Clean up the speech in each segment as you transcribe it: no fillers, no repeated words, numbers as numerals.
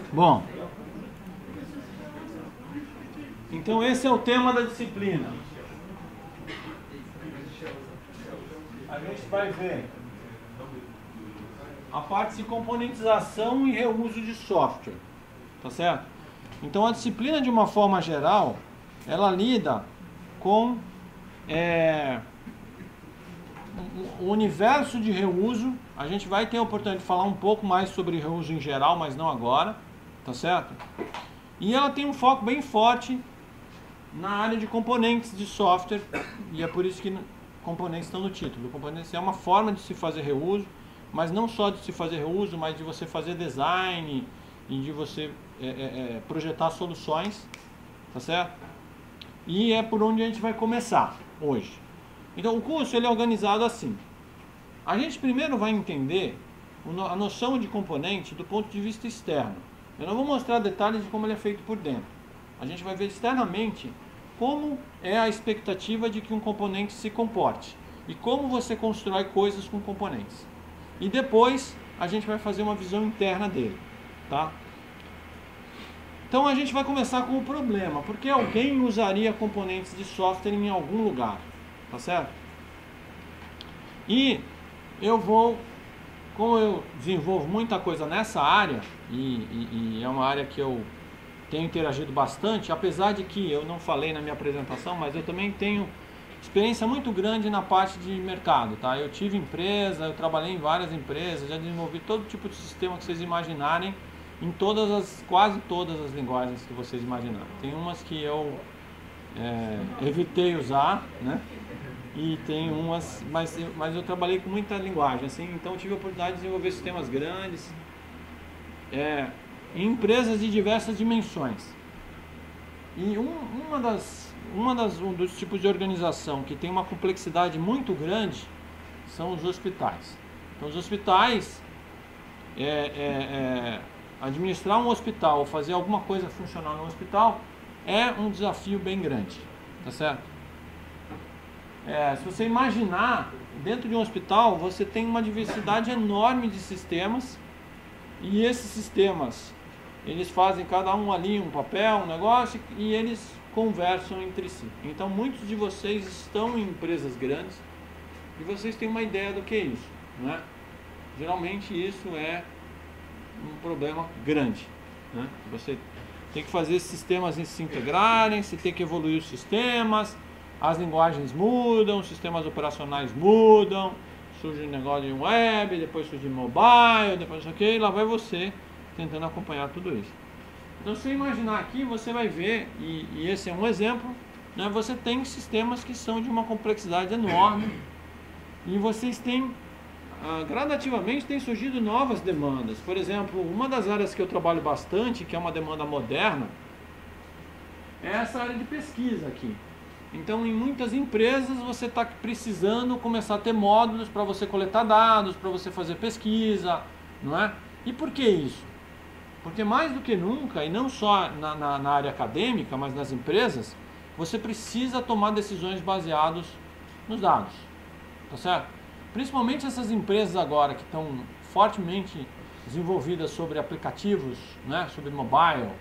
Bom, então esse é o tema da disciplina. A gente vai ver a parte de componentização e reuso de software, tá certo? Então a disciplina, de uma forma geral, ela lida com o universo de reuso. A gente vai ter a oportunidade de falar um pouco mais sobre reuso em geral, mas não agora, tá certo? E ela tem um foco bem forte na área de componentes de software, e é por isso que componentes estão no título. Componentes é uma forma de se fazer reuso, mas não só de se fazer reuso, mas de você fazer design e de você projetar soluções, tá certo? E é por onde a gente vai começar hoje. Então o curso ele é organizado assim. A gente primeiro vai entender a noção de componente do ponto de vista externo. Eu não vou mostrar detalhes de como ele é feito por dentro. A gente vai ver externamente como é a expectativa de que um componente se comporte e como você constrói coisas com componentes. E depois a gente vai fazer uma visão interna dele, tá? Então a gente vai começar com o problema, porque alguém usaria componentes de software em algum lugar, tá certo? E como eu desenvolvo muita coisa nessa área, e é uma área que eu tenho interagido bastante, apesar de que eu não falei na minha apresentação, mas eu também tenho experiência muito grande na parte de mercado, tá? Eu tive empresa, eu trabalhei em várias empresas, já desenvolvi todo tipo de sistema que vocês imaginarem, em quase todas as linguagens que vocês imaginarem. Tem umas que eu evitei usar, né? E tem umas, mas eu trabalhei com muita linguagem, assim, então eu tive a oportunidade de desenvolver sistemas grandes, em empresas de diversas dimensões. E um dos tipos de organização que tem uma complexidade muito grande são os hospitais. Então, os hospitais, administrar um hospital ou fazer alguma coisa funcionar no hospital é um desafio bem grande, tá certo? Se você imaginar, dentro de um hospital você tem uma diversidade enorme de sistemas, e esses sistemas eles fazem cada um ali um papel, um negócio, e eles conversam entre si. Então muitos de vocês estão em empresas grandes e vocês têm uma ideia do que é isso, né? Geralmente isso é um problema grande, né? Você tem que fazer esses sistemas se integrarem, você tem que evoluir os sistemas, as linguagens mudam, os sistemas operacionais mudam, surge um negócio de web, depois surge mobile, depois não sei o que, e lá vai você tentando acompanhar tudo isso. Então, se você imaginar aqui, você vai ver, e esse é um exemplo, né? Você tem sistemas que são de uma complexidade enorme, e vocês têm, gradativamente, tem surgido novas demandas. Por exemplo, uma das áreas que eu trabalho bastante, que é uma demanda moderna, é essa área de pesquisa aqui. Então, em muitas empresas, você está precisando começar a ter módulos para você coletar dados, para você fazer pesquisa, não é? E por que isso? Porque mais do que nunca, e não só na área acadêmica, mas nas empresas, você precisa tomar decisões baseadas nos dados, tá certo? Principalmente essas empresas agora que estão fortemente desenvolvidas sobre aplicativos, né, sobre mobile,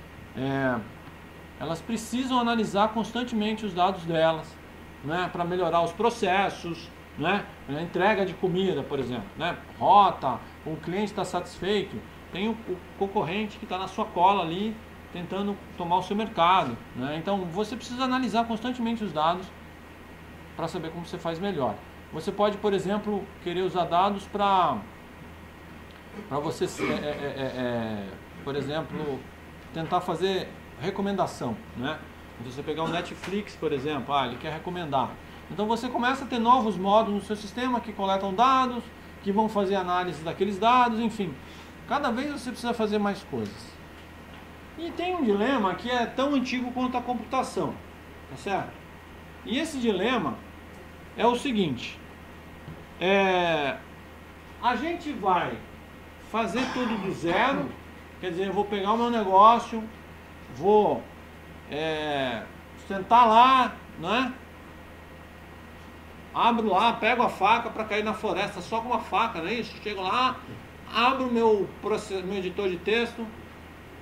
elas precisam analisar constantemente os dados delas, né, para melhorar os processos, né, a entrega de comida, por exemplo, né, rota, o cliente está satisfeito, tem o concorrente que está na sua cola ali, tentando tomar o seu mercado, né? Então você precisa analisar constantemente os dados para saber como você faz melhor. Você pode, por exemplo, querer usar dados para você, por exemplo, tentar fazer recomendação, né? Então, você pegar o Netflix, por exemplo, ele quer recomendar. Então você começa a ter novos módulos no seu sistema que coletam dados, que vão fazer análise daqueles dados, enfim. Cada vez você precisa fazer mais coisas. E tem um dilema que é tão antigo quanto a computação, tá certo? E esse dilema é o seguinte: a gente vai fazer tudo do zero, quer dizer, eu vou pegar o meu negócio, vou sentar lá, né? Abro lá, pego a faca para cair na floresta só com uma faca, não é isso? Chego lá, abro meu editor de texto,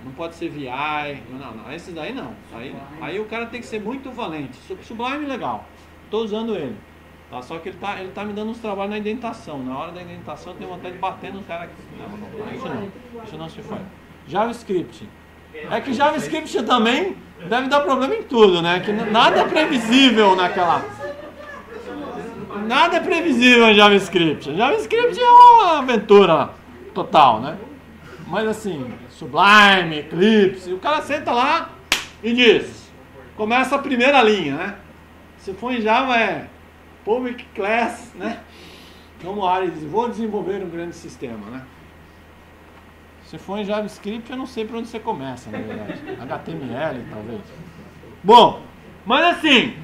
não pode ser VI, não, esses daí não. Aí o cara tem que ser muito valente. Sublime legal, estou usando ele. Tá? Só que ele tá me dando uns trabalhos na indentação. Na hora da indentação eu tenho vontade de bater no cara aqui. Isso não se faz. JavaScript. É que JavaScript também deve dar problema em tudo, né? Que nada é previsível naquela... Nada é previsível em JavaScript. JavaScript é uma aventura total, né? Mas assim, Sublime, Eclipse, o cara senta lá e diz, começa a primeira linha, né? Se for em Java é Public Class, né? Vamos lá, ele diz, vou desenvolver um grande sistema, né? Se for em JavaScript, eu não sei por onde você começa, na verdade. HTML, talvez. Bom, mas assim,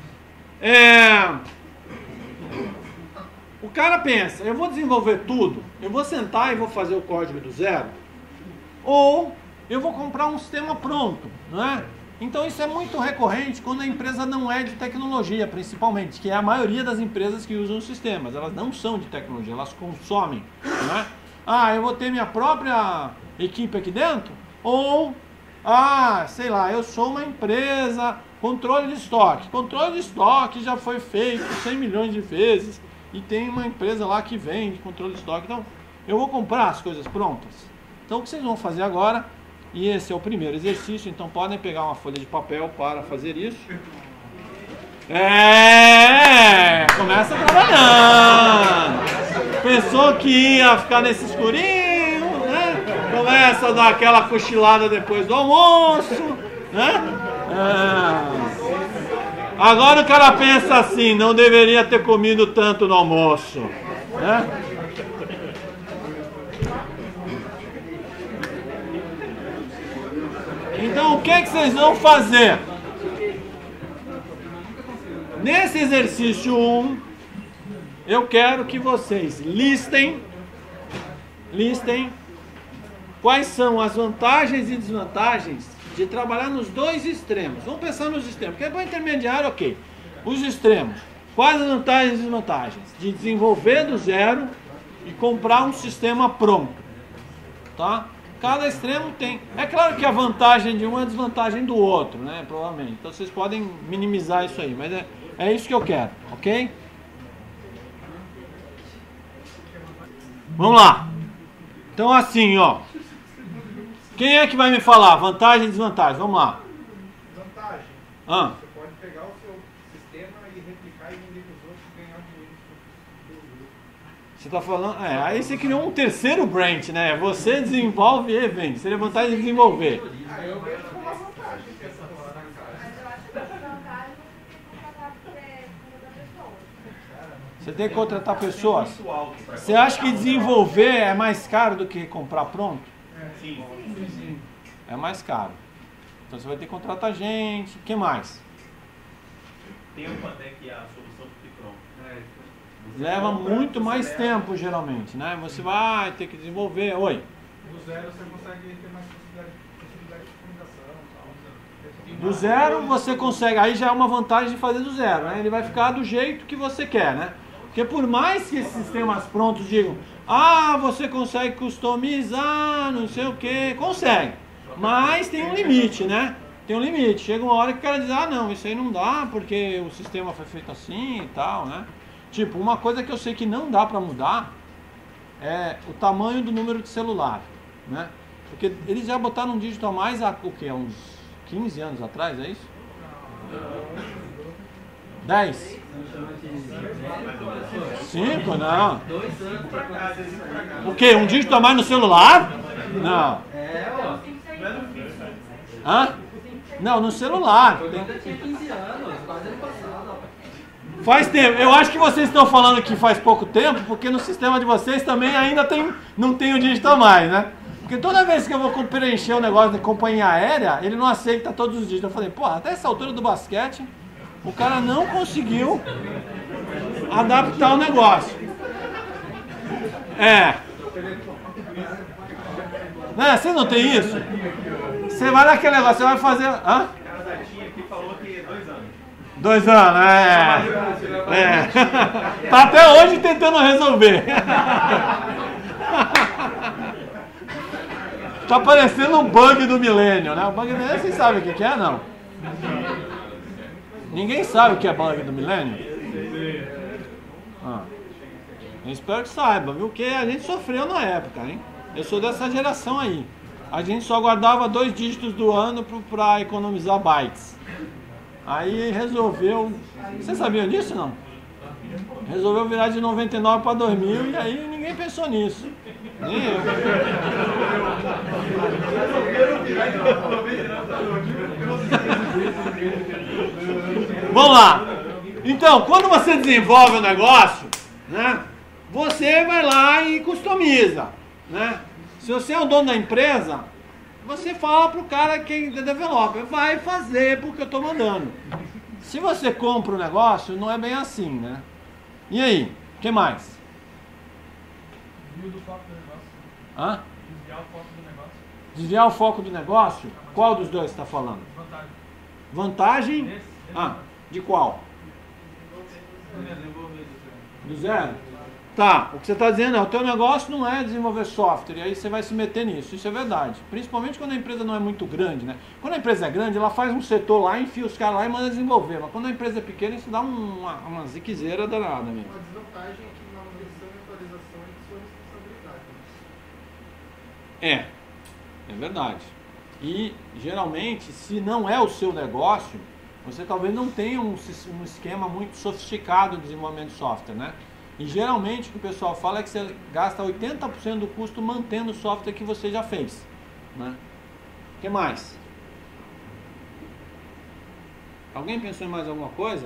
o cara pensa, eu vou desenvolver tudo, eu vou sentar e vou fazer o código do zero, ou eu vou comprar um sistema pronto, não é? Então isso é muito recorrente quando a empresa não é de tecnologia, principalmente, que é a maioria das empresas que usam sistemas. Elas não são de tecnologia, elas consomem, não é? Ah, eu vou ter minha própria equipe aqui dentro? Ou, sei lá, eu sou uma empresa, controle de estoque. Controle de estoque já foi feito 100 milhões de vezes e tem uma empresa lá que vende controle de estoque. Então, eu vou comprar as coisas prontas. Então, o que vocês vão fazer agora, e esse é o primeiro exercício, então podem pegar uma folha de papel para fazer isso. Começa trabalhando. Pensou que ia ficar nesse escurinho, né? Começa a dar aquela cochilada depois do almoço, né? Agora o cara pensa assim, não deveria ter comido tanto no almoço, né? Então o que é que vocês vão fazer? Nesse exercício 1, eu quero que vocês listem quais são as vantagens e desvantagens de trabalhar nos dois extremos. Vamos pensar nos extremos, porque para intermediário, ok. Os extremos. Quais as vantagens e desvantagens? De desenvolver do zero e comprar um sistema pronto. Tá? Cada extremo tem... É claro que a vantagem de um é a desvantagem do outro, né? Provavelmente. Então vocês podem minimizar isso aí, mas é isso que eu quero, ok? Vamos lá. Então assim, ó. Quem é que vai me falar? Vantagem e desvantagem. Vamos lá. Vantagem. Você pode pegar o seu sistema e replicar e vender para os outros e ganhar dinheiro do grupo. Você está falando... aí você criou um terceiro branch, né? Você desenvolve e vende. Seria vantagem de desenvolver. Eu vejo como uma vantagem. Mas eu acho que a vantagem você tem que contratar pessoas. Você tem que contratar pessoas? Você acha que desenvolver é mais caro do que comprar pronto? Sim. É mais caro. Então você vai ter que contratar gente. O que mais? Tempo até que a solução fique pronta. Leva muito mais tempo, geralmente, né? Você vai ter que desenvolver. Oi. Do zero você consegue ter mais possibilidade de comunicação. Do zero você consegue. Aí já é uma vantagem de fazer do zero, né? Ele vai ficar do jeito que você quer, né? Porque por mais que esses sistemas prontos digam, você consegue customizar, não sei o que, consegue. Mas tem um limite, né? Tem um limite. Chega uma hora que o cara diz, não, isso aí não dá, porque o sistema foi feito assim e tal, né? Tipo, uma coisa que eu sei que não dá pra mudar é o tamanho do número de celular, né? Porque eles já botaram um dígito a mais há, o quê? Uns 15 anos atrás, é isso? 10? 5? Não. O quê? Um dígito a mais no celular? Não. Hã? Não, no celular. Tinha 15 anos, quase ano passado. Faz tempo. Eu acho que vocês estão falando que faz pouco tempo, porque no sistema de vocês também ainda não tem o dígito a mais, né? Porque toda vez que eu vou preencher o negócio de companhia aérea, ele não aceita todos os dígitos. Eu falei, até essa altura do basquete, o cara não conseguiu adaptar o negócio. Né? Você não tem isso? Você vai naquele negócio, você vai fazer... Hã? O cara da TIM aqui falou que 2 anos. 2 anos, Tá até hoje tentando resolver. Tá parecendo um bug do milênio, né? O bug do milênio, vocês sabem o que é, não? Ninguém sabe o que é bug do milênio? Eu espero que saiba, viu? Porque a gente sofreu na época, hein? Eu sou dessa geração aí. A gente só guardava 2 dígitos do ano para economizar bytes. Aí resolveu... Você sabia disso, não? Resolveu virar de 99 para 2000 e aí ninguém pensou nisso. Nem eu. Vamos lá. Então, quando você desenvolve o negócio, né, você vai lá e customiza, né? Se você é o dono da empresa, você fala pro cara que é developer, vai fazer porque eu estou mandando. Se você compra o negócio, não é bem assim, né? E aí, o que mais? Desvio do foco do negócio. Hã? Desviar o foco do negócio. Desviar o foco do negócio? Qual dos dois está falando? Vantagem. Vantagem? Ah, de qual? Desenvolver Do zero? Tá, o que você está dizendo é, o teu negócio não é desenvolver software, e aí você vai se meter nisso, isso é verdade. Principalmente quando a empresa não é muito grande, né? Quando a empresa é grande, ela faz um setor lá, enfia os caras lá e manda desenvolver, mas quando a empresa é pequena, isso dá uma ziquezeira danada mesmo. Uma desvantagem é que manutenção e atualização é de sua responsabilidade. É verdade. E, geralmente, se não é o seu negócio, você talvez não tenha um esquema muito sofisticado de desenvolvimento de software, né? E geralmente o que o pessoal fala é que você gasta 80% do custo mantendo o software que você já fez, né? O que mais? Alguém pensou em mais alguma coisa?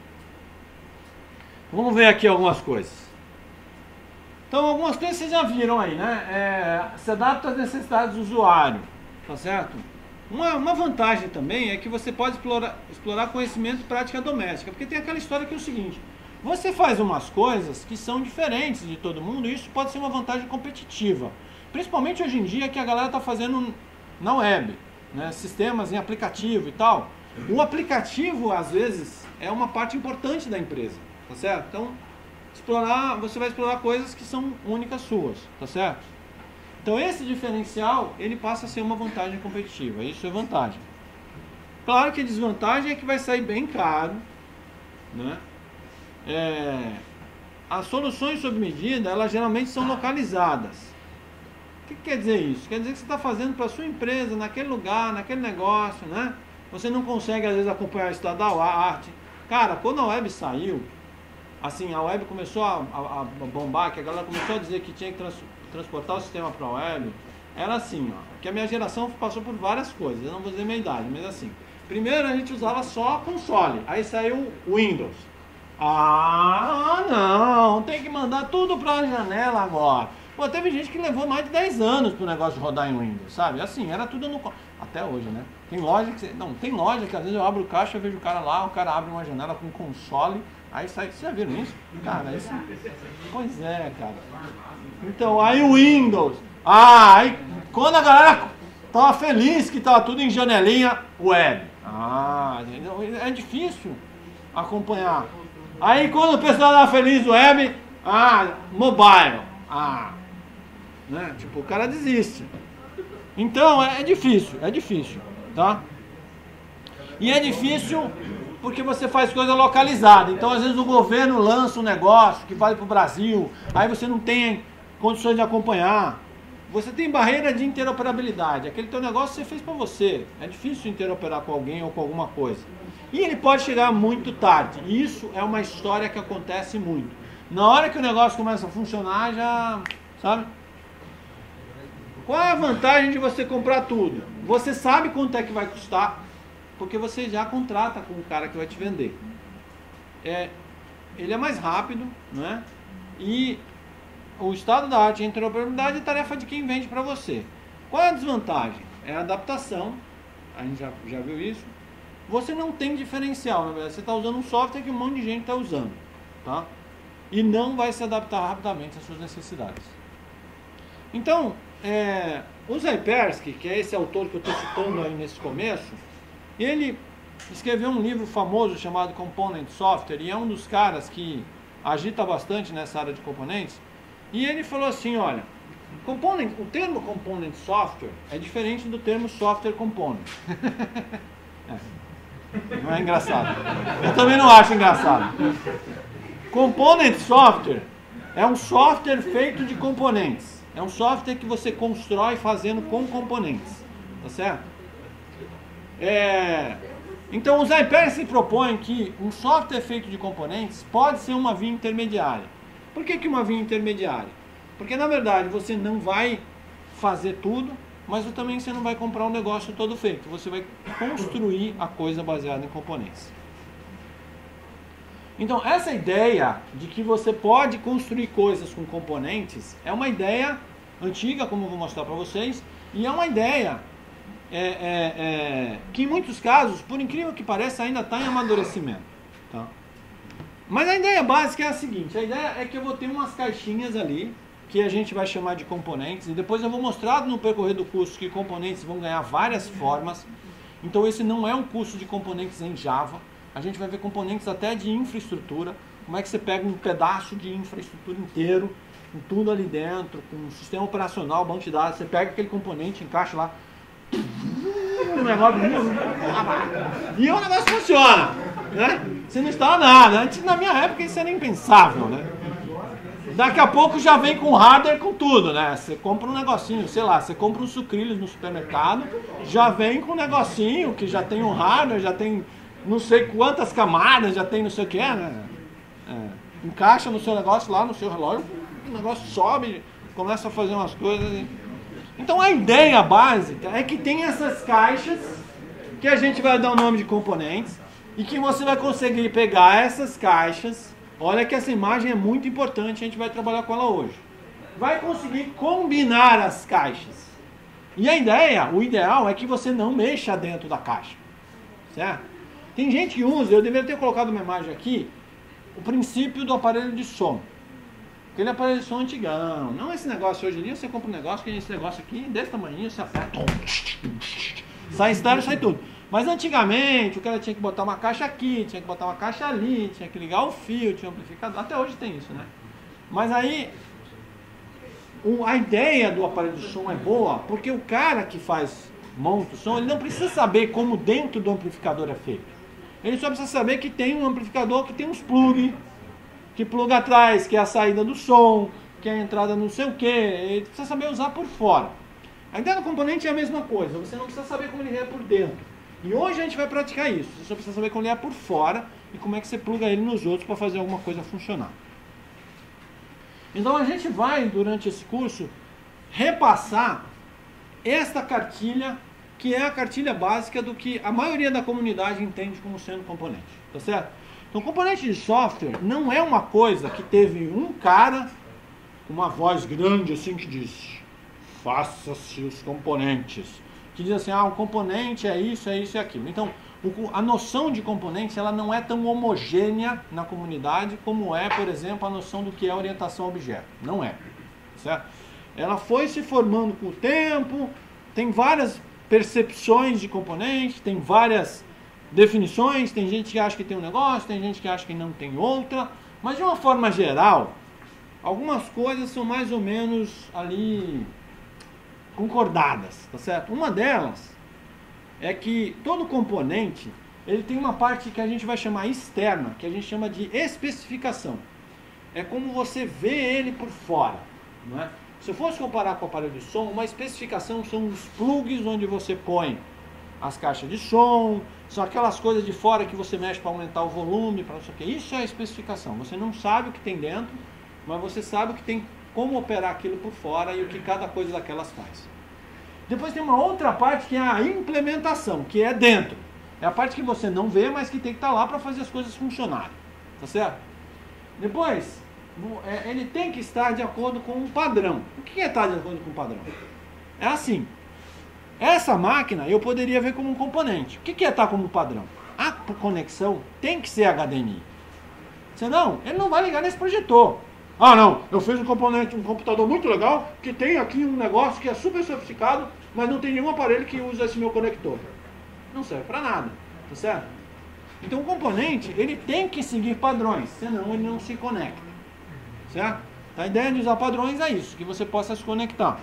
Vamos ver aqui algumas coisas. Então, algumas coisas vocês já viram aí, né? Se adapta às necessidades do usuário, tá certo? Uma vantagem também é que você pode explorar conhecimento e prática doméstica, porque tem aquela história que é o seguinte: você faz umas coisas que são diferentes de todo mundo e isso pode ser uma vantagem competitiva. Principalmente hoje em dia que a galera está fazendo na web, né? Sistemas em aplicativo e tal. O aplicativo, às vezes, é uma parte importante da empresa, tá certo? Então, você vai explorar coisas que são únicas suas, tá certo? Então, esse diferencial, ele passa a ser uma vantagem competitiva. Isso é vantagem. Claro que a desvantagem é que vai sair bem caro, né? As soluções sob medida, elas geralmente são localizadas. O que quer dizer isso? Quer dizer que você está fazendo para a sua empresa, naquele lugar, naquele negócio, né? Você não consegue, às vezes, acompanhar o estado da arte. Cara, quando a web saiu, assim, a web começou a bombar, que a galera começou a dizer que tinha que transportar o sistema para a web, era assim, ó, que a minha geração passou por várias coisas, eu não vou dizer minha idade, mas assim, primeiro a gente usava só console, aí saiu o Windows. Ah, não, tem que mandar tudo para a janela agora. Pô, teve gente que levou mais de 10 anos pro negócio rodar em Windows, sabe? Assim, era tudo no... Até hoje, né? Tem loja que... Não, tem loja que às vezes eu abro o caixa, eu vejo o cara lá, o cara abre uma janela com console, aí sai... Vocês já viram isso? Cara, isso... Pois é, cara. Então, aí o Windows... Ah, aí quando a galera tava feliz que tava tudo em janelinha web. Ah, é difícil acompanhar. Aí quando o pessoal tava feliz web, mobile. Né? Tipo, o cara desiste. Então, é difícil, tá? E é difícil porque você faz coisa localizada. Então, às vezes o governo lança um negócio que vale pro Brasil, aí você não tem condições de acompanhar. Você tem barreira de interoperabilidade. Aquele teu negócio você fez para você. É difícil interoperar com alguém ou com alguma coisa. E ele pode chegar muito tarde. E isso é uma história que acontece muito. Na hora que o negócio começa a funcionar, já... Sabe? Qual é a vantagem de você comprar tudo? Você sabe quanto é que vai custar, porque você já contrata com o cara que vai te vender. Ele é mais rápido, né? E o estado da arte e a interoperabilidade é tarefa de quem vende para você. Qual é a desvantagem? É a adaptação. A gente já viu isso. Você não tem diferencial, na verdade. Você está usando um software que um monte de gente está usando, tá? E não vai se adaptar rapidamente às suas necessidades. Então, o Zaipersky, que é esse autor que eu estou citando aí nesse começo, ele escreveu um livro famoso chamado Component Software, e é um dos caras que agita bastante nessa área de componentes, e ele falou assim, olha, O termo component software é diferente do termo software component. Não é engraçado. Eu também não acho engraçado. Component software é um software feito de componentes. É um software que você constrói fazendo com componentes. Tá certo? Então os Hyper's propõem que um software feito de componentes pode ser uma via intermediária. Por que uma via intermediária? Porque na verdade você não vai fazer tudo, mas também você não vai comprar um negócio todo feito. Você vai construir a coisa baseada em componentes. Então essa ideia de que você pode construir coisas com componentes é uma ideia antiga, como eu vou mostrar para vocês, e é uma ideia que em muitos casos, por incrível que pareça, ainda está em amadurecimento. Tá? Mas a ideia básica é a seguinte, a ideia é que eu vou ter umas caixinhas ali, que a gente vai chamar de componentes, e depois eu vou mostrar no percorrer do curso que componentes vão ganhar várias formas. Então esse não é um curso de componentes em Java, a gente vai ver componentes até de infraestrutura, como é que você pega um pedaço de infraestrutura inteiro, com tudo ali dentro, com um sistema operacional, banco de dados, você pega aquele componente, encaixa lá, o negócio, e o negócio funciona, né? Você não instala nada. Antes, na minha época, isso era impensável, né? Daqui a pouco já vem com hardware, com tudo, né? Você compra um negocinho, sei lá, você compra um sucrilhos no supermercado, já vem com um negocinho que já tem um hardware, já tem não sei quantas camadas, já tem não sei o que, né? Encaixa no seu negócio lá, no seu relógio, o negócio sobe, começa a fazer umas coisas. Então a ideia básica é que tem essas caixas que a gente vai dar o nome de componentes e que você vai conseguir pegar essas caixas. Olha que essa imagem é muito importante, a gente vai trabalhar com ela hoje. Vai conseguir combinar as caixas. E a ideia, o ideal é que você não mexa dentro da caixa. Certo? Tem gente que usa, eu deveria ter colocado uma imagem aqui, o princípio do aparelho de som. Aquele aparelho de som antigão. Não esse negócio hoje em dia, você compra um negócio, que esse negócio aqui, desse tamanho, você aperta, sai estéreo, sai tudo. Mas antigamente, o cara tinha que botar uma caixa aqui, tinha que botar uma caixa ali, tinha que ligar o fio, tinha um amplificador. Até hoje tem isso, né? Mas aí, a ideia do aparelho de som é boa, porque o cara que monta o som, ele não precisa saber como dentro do amplificador é feito. Ele só precisa saber que tem um amplificador que tem uns plugs, que pluga atrás, que é a saída do som, que é a entrada não sei o que. Ele precisa saber usar por fora. A ideia do componente é a mesma coisa, você não precisa saber como ele é por dentro. E hoje a gente vai praticar isso, você só precisa saber como ele é por fora e como é que você pluga ele nos outros para fazer alguma coisa funcionar. Então a gente vai, durante esse curso, repassar esta cartilha, que é a cartilha básica do que a maioria da comunidade entende como sendo componente. Tá certo? Então, componente de software não é uma coisa que teve um cara com uma voz grande assim que diz: faça-se os componentes. Que diz assim: um componente é isso e aquilo. Então, a noção de componente ela não é tão homogênea na comunidade como é, por exemplo, a noção do que é orientação a objeto. Não é. Certo? Ela foi se formando com o tempo, tem várias percepções de componente, tem várias definições, tem gente que acha que tem um negócio, tem gente que acha que não tem outra, mas de uma forma geral, algumas coisas são mais ou menos ali concordadas, tá certo? Uma delas é que todo componente, ele tem uma parte que a gente vai chamar externa, que a gente chama de especificação. É como você vê ele por fora, não é? Se eu fosse comparar com o aparelho de som, uma especificação são os plugs onde você põe as caixas de som, são aquelas coisas de fora que você mexe para aumentar o volume, para não sei o que. Isso é a especificação. Você não sabe o que tem dentro, mas você sabe o que tem, como operar aquilo por fora e o que cada coisa daquelas faz. Depois tem uma outra parte que é a implementação, que é dentro. É a parte que você não vê, mas que tem que estar lá para fazer as coisas funcionarem. Tá certo? Depois, ele tem que estar de acordo com um padrão. O que é estar de acordo com um padrão? É assim. Essa máquina eu poderia ver como um componente. O que é estar como um padrão? A conexão tem que ser HDMI. Senão, ele não vai ligar nesse projetor. Ah, não, eu fiz um componente, um computador muito legal, que tem aqui um negócio que é super sofisticado, mas não tem nenhum aparelho que usa esse meu conector. Não serve para nada, tá certo? Então o componente, ele tem que seguir padrões, senão ele não se conecta, certo? A ideia de usar padrões é isso, que você possa se conectar.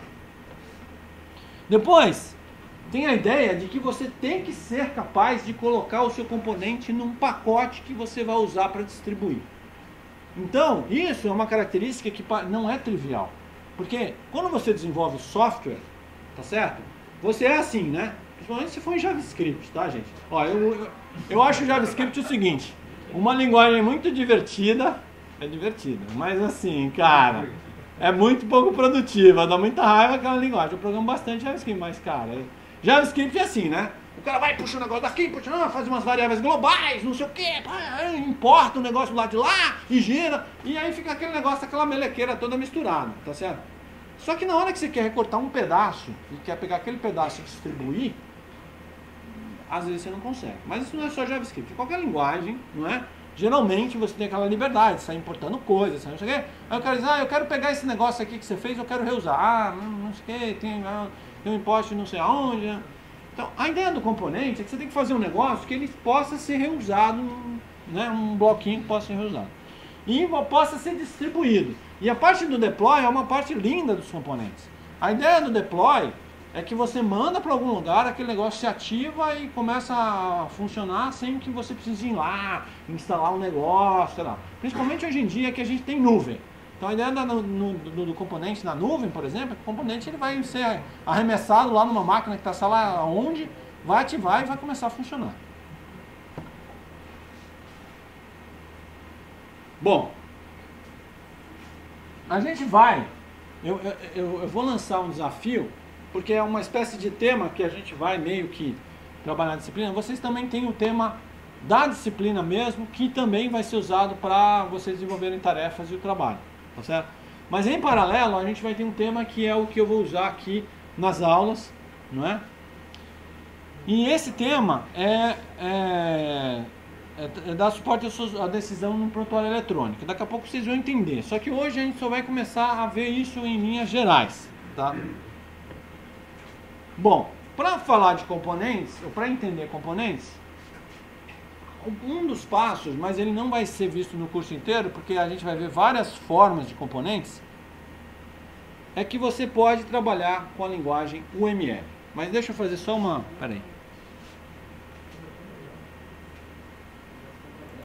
Depois, tem a ideia de que você tem que ser capaz de colocar o seu componente num pacote que você vai usar para distribuir. Então, isso é uma característica que não é trivial. Porque quando você desenvolve software, tá certo? Você é assim, né? Principalmente se for em JavaScript, tá, gente? Ó, eu acho o JavaScript o seguinte, uma linguagem muito divertida, mas assim, cara, é muito pouco produtiva, dá muita raiva aquela linguagem. Eu programo bastante JavaScript, mas, cara, JavaScript é assim, né? O cara vai puxar um negócio daqui, faz umas variáveis globais, não sei o que, importa o negócio do lado de lá e gira, e aí fica aquele negócio, aquela melequeira toda misturada, tá certo? Só que na hora que você quer recortar um pedaço e quer pegar aquele pedaço e distribuir, às vezes você não consegue. Mas isso não é só JavaScript, qualquer linguagem, não é? Geralmente você tem aquela liberdade, sair importando coisas, não sei o quê. Aí o cara diz, eu quero pegar esse negócio aqui que você fez, eu quero reusar. Não sei o quê, tem um imposto não sei aonde. Então, a ideia do componente é que você tem que fazer um negócio que ele possa ser reusado, né? Um bloquinho que possa ser reusado. E possa ser distribuído. E a parte do deploy é uma parte linda dos componentes. A ideia do deploy é que você manda para algum lugar, aquele negócio se ativa e começa a funcionar sem que você precise ir lá, instalar um negócio, sei lá. Principalmente hoje em dia que a gente tem nuvem. Então a ideia do componente na nuvem, por exemplo, é que o componente ele vai ser arremessado lá numa máquina que está sei lá onde, vai ativar e vai começar a funcionar. Bom, a gente vai, eu vou lançar um desafio, porque é uma espécie de tema que a gente vai meio que trabalhar na disciplina. Vocês também têm o tema da disciplina mesmo, que também vai ser usado para vocês desenvolverem tarefas e o trabalho, tá certo? Mas em paralelo, a gente vai ter um tema que é o que eu vou usar aqui nas aulas, não é? E esse tema é dar suporte à decisão no prontuário eletrônico. Daqui a pouco vocês vão entender. Só que hoje a gente só vai começar a ver isso em linhas gerais, tá? Bom, para falar de componentes, ou para entender componentes, um dos passos, mas ele não vai ser visto no curso inteiro, porque a gente vai ver várias formas de componentes, é que você pode trabalhar com a linguagem UML. Mas deixa eu fazer só uma... Peraí.